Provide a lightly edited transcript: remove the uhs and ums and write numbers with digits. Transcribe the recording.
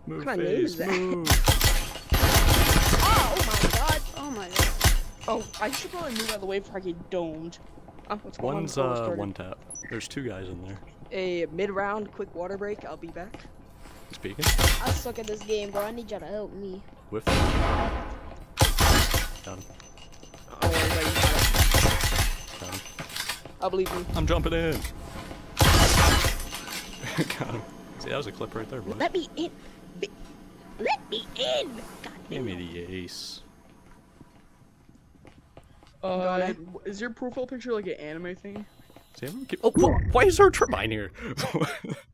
Move, What kind of name is face, that? move. Oh my god! Oh my god. Oh, I should probably move out of the way before I get domed. What's going One's on? Before we started? one tap. There's 2 guys in there. A mid-round quick water break. I'll be back. Speaking. I suck at this game, bro. I need y'all to help me. Whiff. Got him. Oh, everybody got it. Got him. I believe you. I'm jumping in. Got him. See, that was a clip right there, boy. Let me in. Let me in. God Give me the ace. Is your profile picture like an anime thing? See, I'm oh, why is there a tripmine here?